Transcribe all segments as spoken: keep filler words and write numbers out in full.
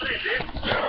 trece.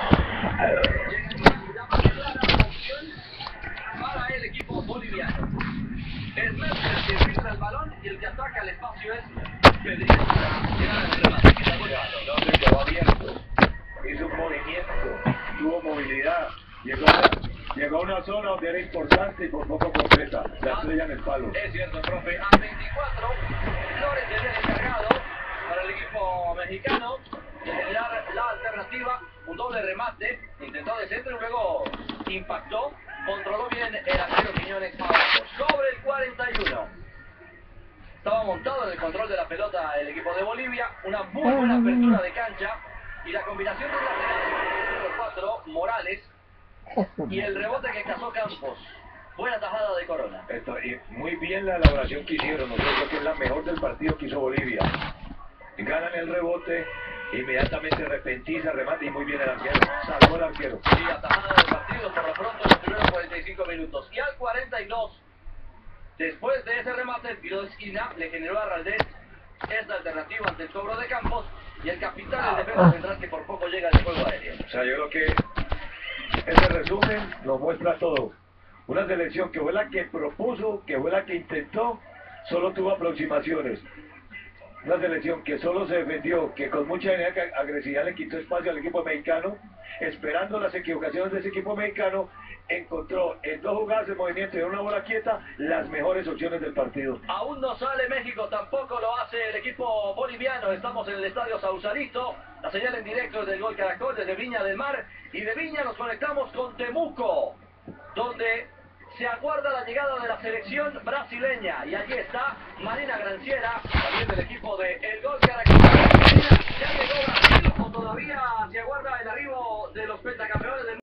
Para el equipo boliviano. Es Mercer que filtra el balón y el que ataca el espacio es Pedrito para llegar al remate. Que está golpeado. No se quedó abierto. Hizo un movimiento, tuvo movilidad. Llegó a, llegó a una zona donde era importante y por poco completa. La estrella en el palo. Es cierto, profe. A veinticuatro, Flores se había encargado para el equipo mexicano de generar la alternativa. Un doble remate, intentó de centro y luego impactó. Controló bien el arquero Quiñones abajo. Sobre el cuarenta y uno. Estaba montado en el control de la pelota el equipo de Bolivia. Una muy buena apertura de cancha. Y la combinación de laterales, número cuatro, Morales. Y el rebote que cazó Campos. Buena tajada de Corona. Esto, y muy bien la elaboración que hicieron. Nosotros que es la mejor del partido que hizo Bolivia. Ganan el rebote, inmediatamente repentiza, remate y muy bien el arquero. Salvó el arquero. Sí, atajada del partido por lo pronto en los primeros cuarenta y cinco minutos. Y al cuarenta y dos, después de ese remate, el tiro de esquina le generó a Raldés esta alternativa ante el cobro de Campos. Y el capitán, el defensa central, que por poco llega al juego aéreo. O sea, yo creo que ese resumen nos muestra todo. Una selección que fue la que propuso, que fue la que intentó, solo tuvo aproximaciones. Una selección que solo se defendió, que con mucha agresividad le quitó espacio al equipo mexicano, esperando las equivocaciones de ese equipo mexicano, encontró en dos jugadas de movimiento y en una bola quieta las mejores opciones del partido. Aún no sale México, tampoco lo hace el equipo boliviano. Estamos en el estadio Sausalito, la señal en directo del Gol Caracol desde Viña del Mar, y de Viña nos conectamos con Temuco, donde se aguarda la llegada de la selección brasileña, y allí está Marina Granciera, también del equipo de El Gol Caracol. ¿Ya llegó Brasil o todavía se aguarda el arribo de los pentacampeones del